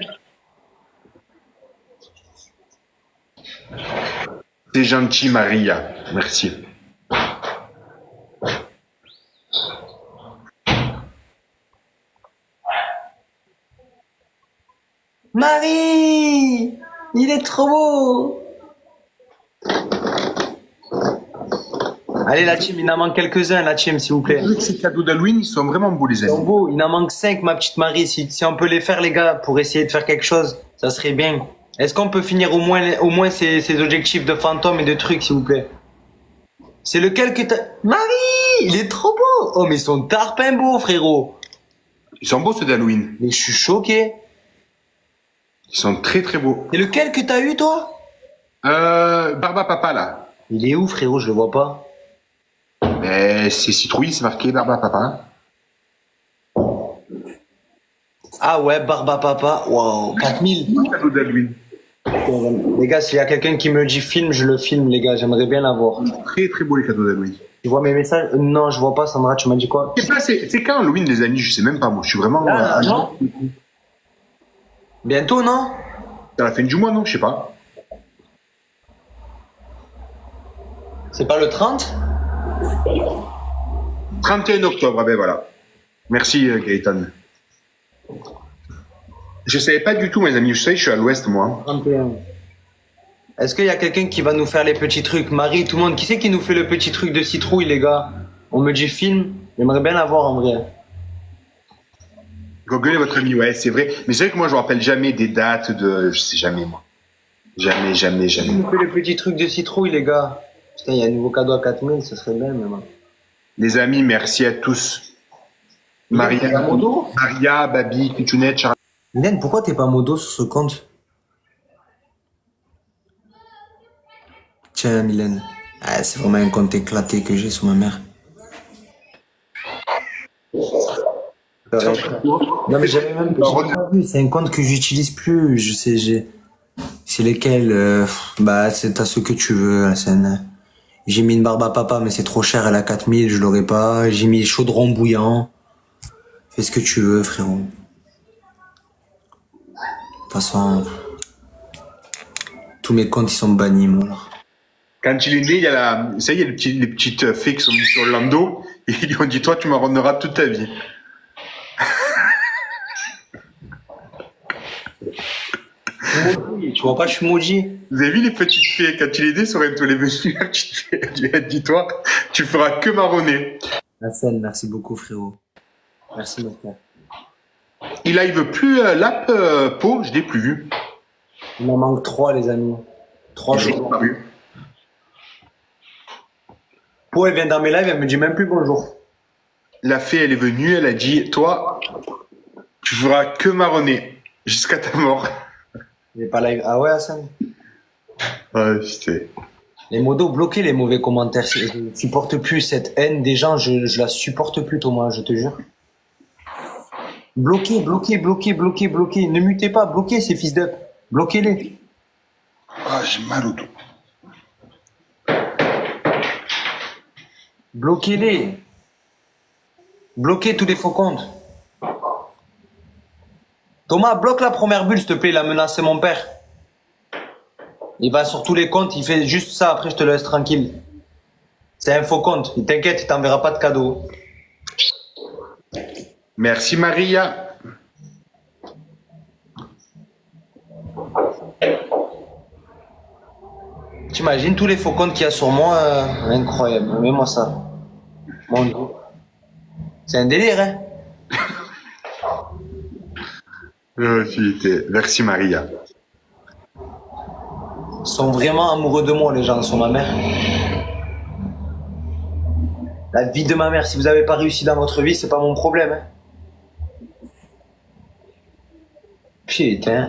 C'est gentil, Maria. Merci. Marie! Il est trop beau! Allez, la team, il en manque quelques-uns, la team, s'il vous plaît. Ces cadeaux d'Halloween, ils sont vraiment beaux, les Ils sont amis. beaux. Il en manque cinq, ma petite Marie. Si, si on peut les faire, les gars, pour essayer de faire quelque chose, ça serait bien. Est-ce qu'on peut finir au moins, au moins ces, ces objectifs de fantômes et de trucs, s'il vous plaît? C'est lequel que t'as... Marie! Il est trop beau! Oh, mais ils sont tarpins beaux, frérot! Ils sont beaux, ceux d'Halloween. Mais je suis choqué. Ils sont très très beaux. C'est lequel que t'as eu, toi? Euh, Barba Papa, là. Il est où, frérot? Je le vois pas. Ben, c'est citrouille, c'est marqué Barba Papa. Ah ouais, Barba Papa. Waouh, quatre mille. Cadeau d'Halloween. Les gars, s'il y a quelqu'un qui me dit film, je le filme, les gars. J'aimerais bien l'avoir. Très très beaux les cadeaux d'Halloween. Tu vois mes messages? Euh, Non, je vois pas, Sandra, tu m'as dit quoi? C'est pas, c'est c'est quand Halloween, les amis? Je sais même pas, moi. Je suis vraiment. Ah, euh, non. Bientôt, non? C'est à la fin du mois, non? Je sais pas. C'est pas le trente? trente et un octobre, ah ben voilà. Merci, euh, Gaëtan. Je savais pas du tout, mes amis. Je sais, je suis à l'ouest, moi. trente et un. Est-ce qu'il y a quelqu'un qui va nous faire les petits trucs? Marie, tout le monde, qui c'est qui nous fait le petit truc de citrouille, les gars? On me dit film, j'aimerais bien l'avoir en vrai. Google est votre ami, ouais, c'est vrai. Mais c'est vrai que moi, je me rappelle jamais des dates de. Je sais jamais, moi. Jamais, jamais, Qui jamais. nous fait le petit truc de citrouille, les gars? Putain, il y a un nouveau cadeau à quatre mille, ça serait bien, même. Les amis, merci à tous. Il y a Maria, modo? Maria, Babi, Pichounette, Charles. Mylène, pourquoi t'es pas modo sur ce compte? Tiens, Mylène. Ah, c'est vraiment un compte éclaté que j'ai sur ma mère. Non, mais j'avais même j'ai pas vu. C'est un compte que j'utilise plus. Je sais, j'ai. C'est lesquels euh, Bah, c'est à ceux que tu veux, la scène. J'ai mis une barbe à papa, mais c'est trop cher, elle a quatre mille, je l'aurais pas. J'ai mis chaudron bouillant. Fais ce que tu veux, frérot. De toute façon, tous mes comptes, ils sont bannis, moi. Alors. Quand il est né, il y a la, ça y est, les, petits, les petites fées qui sont venues sur Orlando, et ils lui ont dit, toi, tu m'en rendras toute ta vie. Tu vois pas, je suis maudit. Vous avez vu les petites fées, quand il est né sur Orlando, les venues, la petite fée, elle lui a dit, toi, tu feras que marronner. La scène, merci beaucoup, frérot. Merci, mon frère. Il a, il veut plus euh, l'app euh, Pau, je l'ai plus vu. Il m'en manque trois, les amis. Trois Il a jours. disparu. Pau, elle vient dans mes lives, elle me dit même plus bonjour. La fée, elle est venue, elle a dit, toi, tu feras que marronner jusqu'à ta mort. J'ai pas live. Ah ouais, Hassan? Ouais, c'était. Les modos, bloquez les mauvais commentaires. Je supporte plus cette haine des gens, je, je la supporte plus, Thomas, je te jure. Bloquez, bloquez, bloquez, bloquez, bloquez. Ne mutez pas, bloquez ces fils d'up. Bloquez-les. Ah, j'ai mal au dos. Bloquez-les. Bloquez tous les faux comptes. Thomas, bloque la première bulle, s'il te plaît, il a menacé mon père. Il va sur tous les comptes, il fait juste ça, après je te laisse tranquille. C'est un faux compte, il t'inquiète, il t'enverra pas de cadeau. Merci, Maria. T'imagines tous les faux comptes qu'il y a sur moi, euh, incroyable, mets-moi ça. Mon Dieu. C'est un délire, hein. Euh, Merci, Maria. Ils sont vraiment amoureux de moi, les gens, sur ma mère. La vie de ma mère, si vous n'avez pas réussi dans votre vie, c'est pas mon problème. Hein. Putain.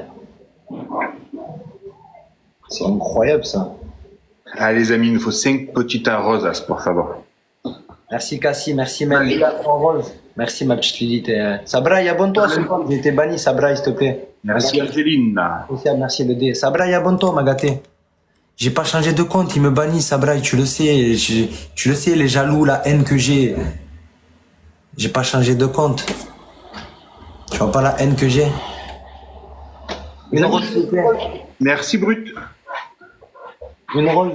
C'est incroyable, ça. Ah, les amis, il nous faut cinq petites roses, pour favor. Merci, Cassie. Merci, même. Merci, ma petite Lilith. Sabra, abonne-toi, ce compte. J'ai été banni, Sabra, s'il te plaît. Merci, Angeline. Merci, le D. Sabra, abonne-toi, ma gâtée. J'ai pas changé de compte, il me bannit, Sabra, tu le sais. Je, tu le sais, les jaloux, la haine que j'ai. J'ai pas changé de compte. Tu vois pas la haine que j'ai? Une rose, s'il vous plaît. Merci, Brut. Une rose.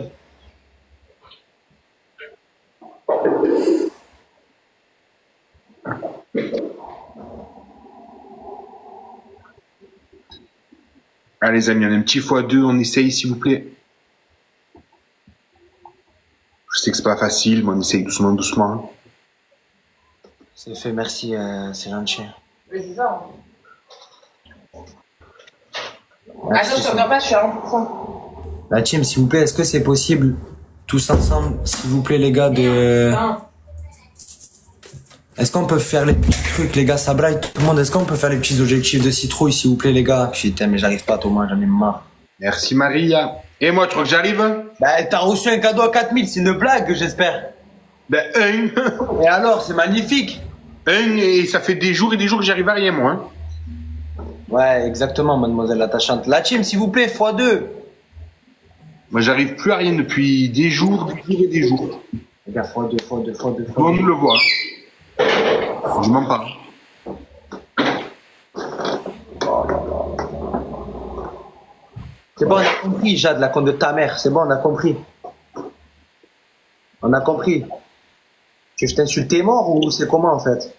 Allez, les amis, on a un petit fois deux, on essaye, s'il vous plaît. Je sais que c'est pas facile, mais on essaye doucement, doucement. C'est fait, merci, euh, c'est gentil. Mais c'est ça. Hein. Merci, Attends, je t'entends pas, je suis à un pour cent. La team, s'il vous plaît, est-ce que c'est possible, tous ensemble, s'il vous plaît, les gars, de... Non. Est-ce qu'on peut faire les petits trucs, les gars, ça braille tout le monde. Est-ce qu'on peut faire les petits objectifs de citrouille, s'il vous plaît, les gars? Putain, mais j'arrive pas, Thomas, j'en ai marre. Merci, Maria. Et moi, tu crois que j'arrive? Bah, t'as reçu un cadeau à quatre mille, c'est une blague, j'espère. Ben, un. Et alors, c'est magnifique. Un, et ça fait des jours et des jours que j'arrive à rien, moi. Hein. Ouais, exactement, mademoiselle attachante. La team, s'il vous plaît, fois deux. Moi, j'arrive plus à rien depuis des jours, des jours et des jours. Les gars, fois deux, fois deux, fois deux, fois On deux. nous le voit. Je m'en parle. C'est bon, on a compris, Jade, la compte de ta mère. C'est bon, on a compris. On a compris. Tu veux que je t'insulte, t'es mort ou c'est comment, en fait?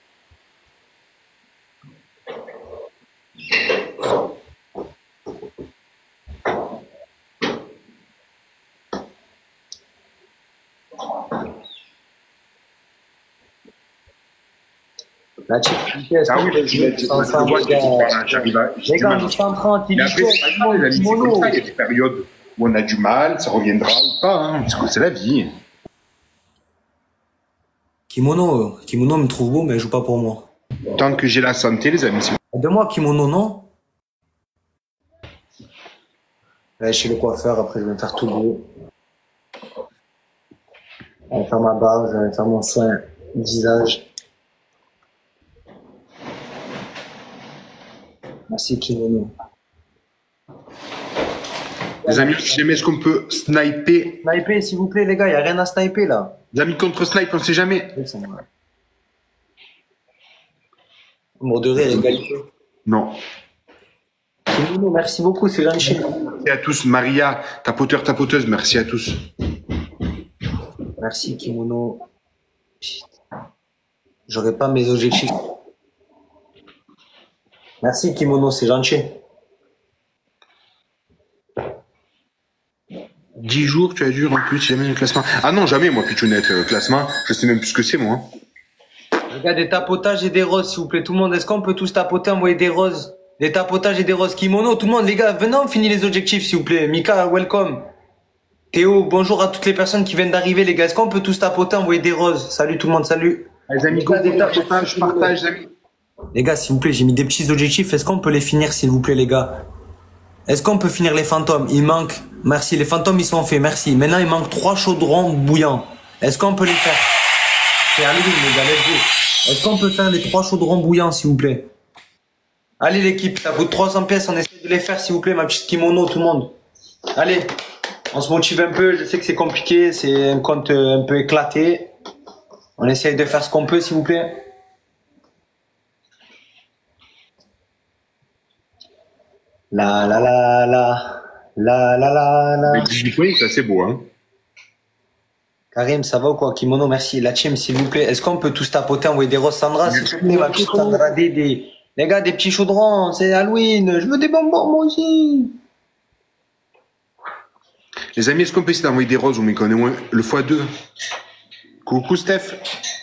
La team, est-ce Ah que oui, vous tu voulez l'as dit, jouer ensemble, moi, les je gars? dis, j'arrive à. j'ai Les du gars, mal. on est cent trente, il Mais dit après, c'est pas grave, les amis, c'est comme ça, il y a des périodes où on a du mal, ça reviendra ou pas, hein, parce que c'est la vie. Kimono, Kimono me trouve beau, mais elle joue pas pour moi. Tant que j'ai la santé, les amis, c'est Aide-moi, Kimono, non? Je vais chez le coiffeur, après je vais me faire tout beau. Je vais faire ma barbe, je vais faire mon soin du visage. Merci, Kimono. Les amis, si jamais est-ce qu'on peut sniper? Sniper, s'il vous plaît, les gars, il n'y a rien à sniper là. Les amis contre snipe, on sait jamais. Mot de rire, égalité. Non. Kimono, merci beaucoup, c'est gentil. Merci à tous. Maria, tapoteur, tapoteuse, merci à tous. Merci, Kimono. Putain. J'aurais pas mes objectifs. Merci, Kimono, c'est gentil. dix jours, tu as dû en plus, jamais le classement. Ah non, jamais, moi, Pichounette, euh, classement. Je sais même plus ce que c'est, moi. Les gars, des tapotages et des roses, s'il vous plaît. Tout le monde, est-ce qu'on peut tous tapoter, envoyer des roses? Des tapotages et des roses. Kimono, tout le monde, les gars, venez, on finit les objectifs, s'il vous plaît. Mika, welcome. Théo, bonjour à toutes les personnes qui viennent d'arriver, les gars. Est-ce qu'on peut tous tapoter, envoyer des roses? Salut tout le monde, salut. Les amis, go, Des tapes- partage, partage, les amis. Les gars, s'il vous plaît, j'ai mis des petits objectifs. Est-ce qu'on peut les finir, s'il vous plaît, les gars? Est-ce qu'on peut finir les fantômes? Il manque. Merci, les fantômes, ils sont faits, merci. Maintenant, il manque trois chaudrons bouillants. Est-ce qu'on peut les faire? C'est Halloween, les gars, let's go. Est-ce qu'on peut faire les trois chaudrons bouillants, s'il vous plaît? Allez, l'équipe, ça coûte trois cents pièces, on essaie de les faire, s'il vous plaît, ma petite kimono, tout le monde. Allez, on se motive un peu, je sais que c'est compliqué, c'est un compte euh, un peu éclaté. On essaye de faire ce qu'on peut, s'il vous plaît. La la la la la la la la. Les dix-huit points, c'est assez beau, hein. Karim, ça va ou quoi? Kimono, merci. La team, s'il vous plaît. Est-ce qu'on peut tous tapoter, envoyer des roses? Sandra, s'il vous plaît, ma petite Sandra, des, des... Les gars, des petits chaudrons, c'est Halloween. Je veux des bonbons, moi aussi. Les amis, est-ce qu'on peut essayer d'envoyer des roses ou mais qu'on est moins le fois deux? Coucou, Steph.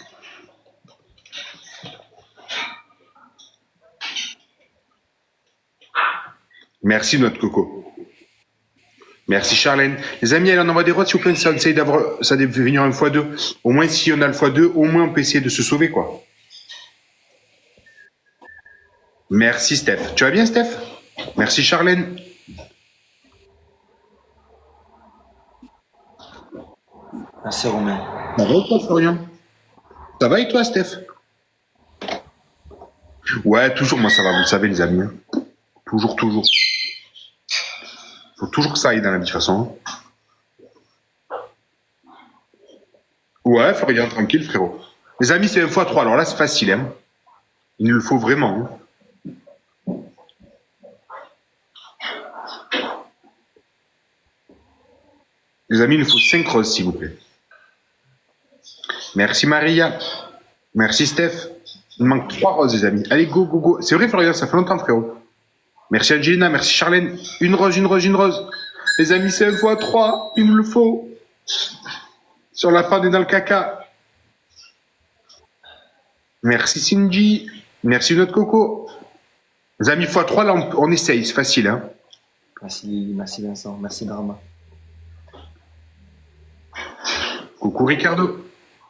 Merci, notre coco. Merci, Charlène. Les amis, allez, on envoie des roses, s'il vous plaît. Ça essaye d'avoir, ça devait venir une fois deux. Au moins, si on a le fois deux, au moins, on peut essayer de se sauver, quoi. Merci, Steph. Tu vas bien, Steph? Merci, Charlène. Merci, Romain. Ça va ou toi, Florian? Ça va et toi, Steph? Ouais, toujours, moi, ça va, vous le savez, les amis. Toujours, toujours. Faut toujours que ça aille dans la vie, de toute façon. Ouais, Florian, tranquille, frérot. Les amis, c'est un fois trois. Alors là, c'est facile. Hein. Il nous le faut vraiment. Hein. Les amis, il nous faut cinq roses, s'il vous plaît. Merci Maria. Merci Steph. Il manque trois roses, les amis. Allez, go, go, go. C'est vrai, Florian, ça fait longtemps, frérot. Merci Angelina, merci Charlène. Une rose, une rose, une rose. Les amis, c'est un fois trois. Il nous le faut. Sur la fin, on est dans le caca. Merci Cindy. Merci notre coco. Les amis, fois trois, là, on, on essaye. C'est facile, hein. Merci Lily, merci Vincent, merci Drama. Coucou Ricardo.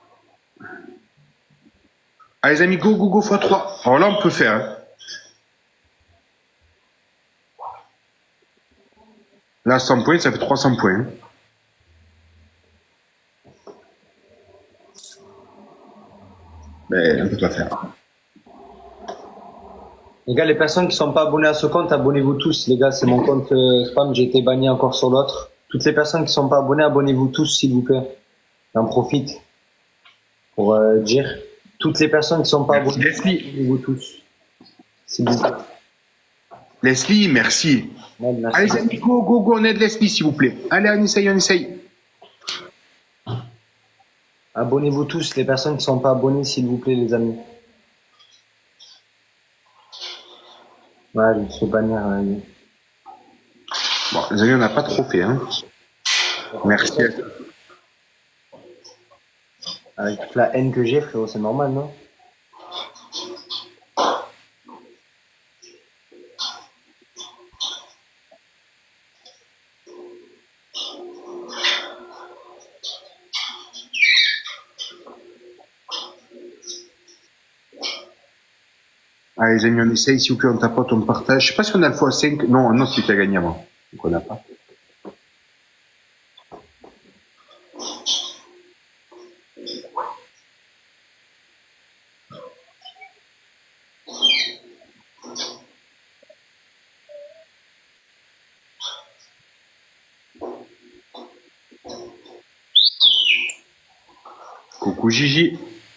Allez les amis, go, go, go, fois trois. Alors là, on peut faire. Hein. Là, cent points, ça fait trois cents points. Mais on peut pas faire. Les gars, les personnes qui sont pas abonnées à ce compte, abonnez-vous tous. Les gars, c'est mon compte euh, spam, j'ai été banni encore sur l'autre. Toutes les personnes qui sont pas abonnées, abonnez-vous tous, s'il vous plaît. J'en profite pour euh, dire. Toutes les personnes qui sont pas merci, abonnées, Leslie. abonnez-vous tous. S'il vous plaît. Leslie, merci. Ouais, merci. Allez, les amis, go, go, go, on aide Leslie, s'il vous plaît. Allez, on essaye, on essaye. Abonnez-vous tous, les personnes qui sont pas abonnées, s'il vous plaît, les amis. Ouais, je vais se bannir. Euh... Bon, les amis, on n'a pas trop fait, hein. Merci. Avec toute la haine que j'ai, frérot, c'est normal, non? Allez, les amis, on essaye, s'il vous plaît, on tapote, on partage. Je sais pas si on a le fois cinq. Non, non, c'est qui a gagné avant. Donc on n'a pas. Coucou Gigi.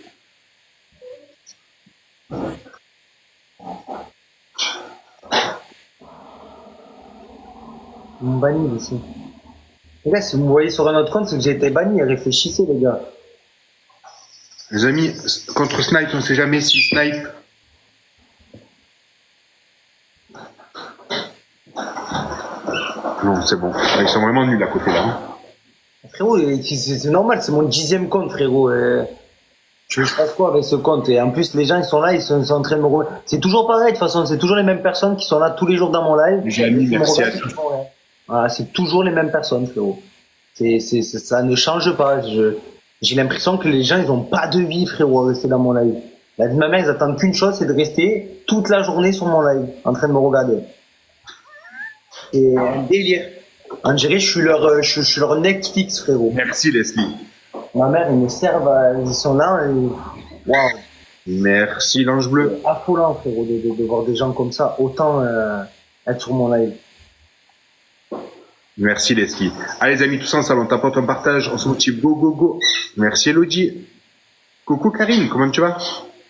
Ils m'ont banni ici. Les gars, si vous me voyez sur un autre compte, c'est que j'ai été banni. Réfléchissez, les gars. Les amis, contre Snipe, on ne sait jamais si Snipe. Non, c'est bon. Ils sont vraiment nuls à côté là. Hein. Frérot, c'est normal, c'est mon dixième compte, frérot. Tu veux que je fasse quoi avec ce compte? Et en plus, les gens, ils sont là, ils sont, ils sont en train de me remettre. C'est toujours pareil, de toute façon, c'est toujours les mêmes personnes qui sont là tous les jours dans mon live. J'ai mis, merci à tous. Voilà, c'est toujours les mêmes personnes, frérot. C'est, c'est, ça ne change pas. Je, j'ai l'impression que les gens, ils ont pas de vie, frérot, à rester dans mon live. La vie de ma mère, ils attendent qu'une chose, c'est de rester toute la journée sur mon live, en train de me regarder. C'est un délire. On dirait, je suis leur, je, je suis leur Netflix, frérot. Merci, Leslie. Ma mère, ils me servent, à, ils sont là, et waouh. Merci, l'ange bleu. C'est affolant, frérot, de, de, de voir des gens comme ça, autant euh, être sur mon live. Merci, Leslie. Allez, les amis, tous ensemble, on tapote, on partage, on se motive, go, go, go. Merci, Elodie. Coucou, Karine, comment tu vas?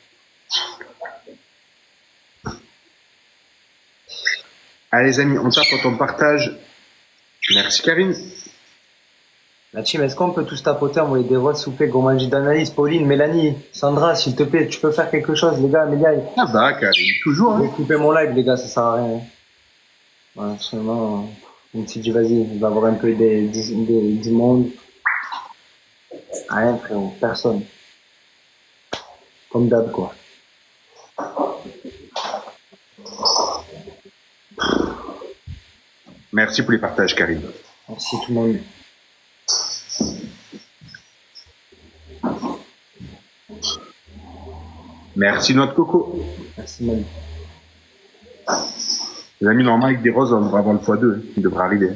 Allez, les amis, on tapote, on partage. Merci, Karine. La team, est-ce qu'on peut tous tapoter, envoyer des voix, s'il vous plaît, Gomanji d'analyse, Pauline, Mélanie, Sandra, s'il te plaît, tu peux faire quelque chose, les gars, les gars. Ah bah, Karine, toujours. Hein. Je vais couper mon live, les gars, ça sert à rien. Voilà, seulement, une petite, vas-y, il va y avoir un peu des, des, des, du monde. Rien, frérot, personne. Comme d'hab, quoi. Merci pour les partages, Karine. Merci tout le monde. Merci notre coco. Merci, Manu. Les amis, normalement, avec des roses, on devrait avoir le fois deux. Il devrait arriver.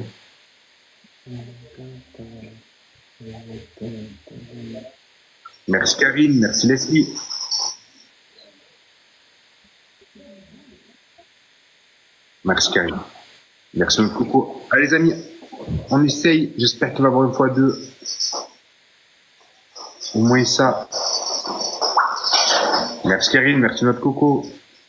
Merci Karine, merci Leslie. Merci Karine. Merci notre coco. Allez les amis, on essaye. J'espère qu'il va y avoir une fois deux. Au moins ça. Merci Karine, merci notre coco.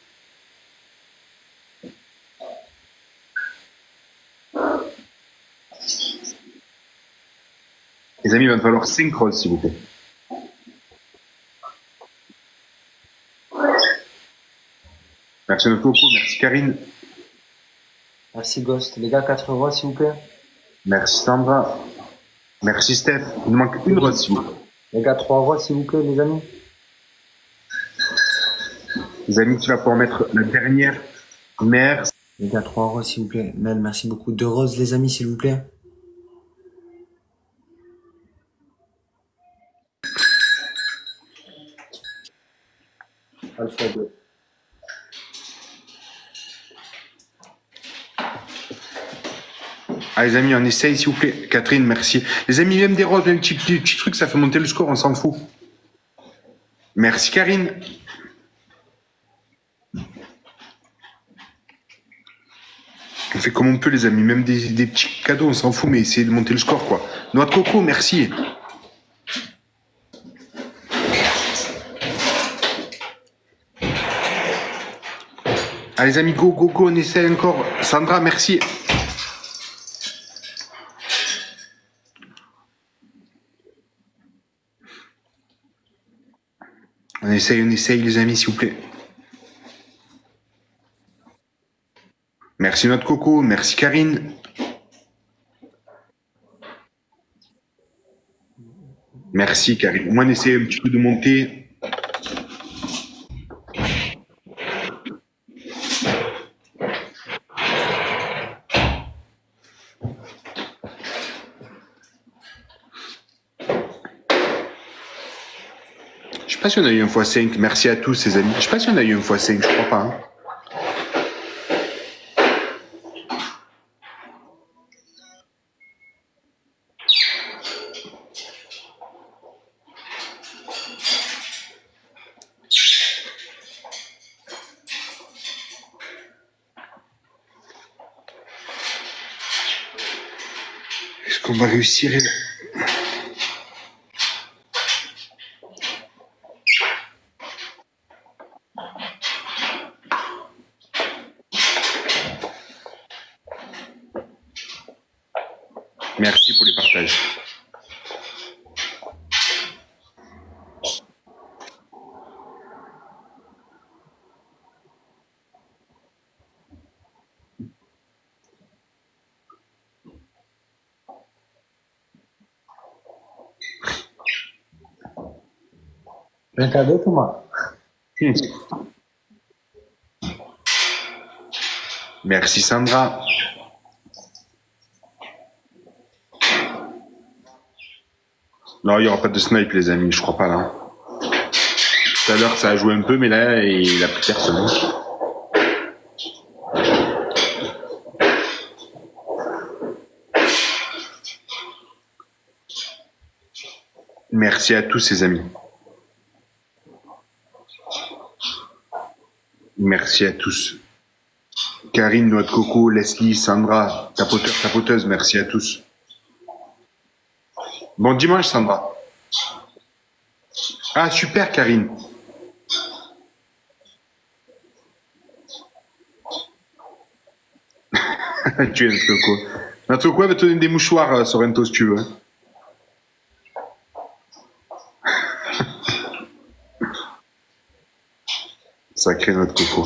Les amis, il va me falloir cinq roses, s'il vous plaît. Merci notre coco, merci Karine. Merci Ghost. Les gars, quatre roses, s'il vous plaît. Merci Sandra. Merci Steph. Il nous manque une rose, s'il vous plaît. Les gars, trois roses, s'il vous plaît, les amis. Les amis, tu vas pouvoir mettre la dernière. Merci. Les gars, trois roses, s'il vous plaît. Mel, merci beaucoup. Deux roses, les amis, s'il vous plaît. Alpha. Ah les amis, on essaye s'il vous plaît. Catherine, merci. Les amis, même des roses, même petit, petit, petit truc, ça fait monter le score, on s'en fout. Merci Karine. On fait comme on peut les amis, même des, des petits cadeaux, on s'en fout, mais essayez de monter le score quoi. Noix de coco, merci. Ah les amis, go, go, go, on essaie encore. Sandra, merci. On essaye, on essaye les amis, s'il vous plaît. Merci notre coco, merci Karine. Merci Karine. Au moins on essaie un petit peu de monter. Je sais pas si on a eu un fois cinq. Merci à tous, ces amis. Je sais pas si on a eu un fois cinq, je crois pas. Hein. Est-ce qu'on va réussir? Merci pour les partages. Un cadeau, Thomas. Hmm. Merci Sandra. Non, il n'y aura pas de snipe, les amis, je crois pas là. Tout à l'heure, ça a joué un peu, mais là, il n'a plus personne. Merci à tous, les amis. Merci à tous. Karine, Noix de Coco, Leslie, Sandra, tapoteur, tapoteuse, merci à tous. Bon dimanche, Sandra. Ah, super, Karine. Tu es notre coco. Notre coco va te donner des mouchoirs, euh, Sorrento, si tu veux. Sacré notre coco.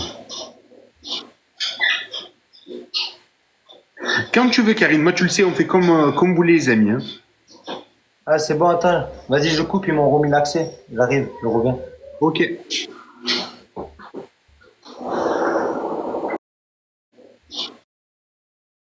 Quand tu veux, Karine, moi tu le sais, on fait comme, euh, comme vous voulez, les amis. Hein. Ah, c'est bon, attends. Vas-y, je coupe, ils m'ont remis l'accès. J'arrive, je reviens. Ok.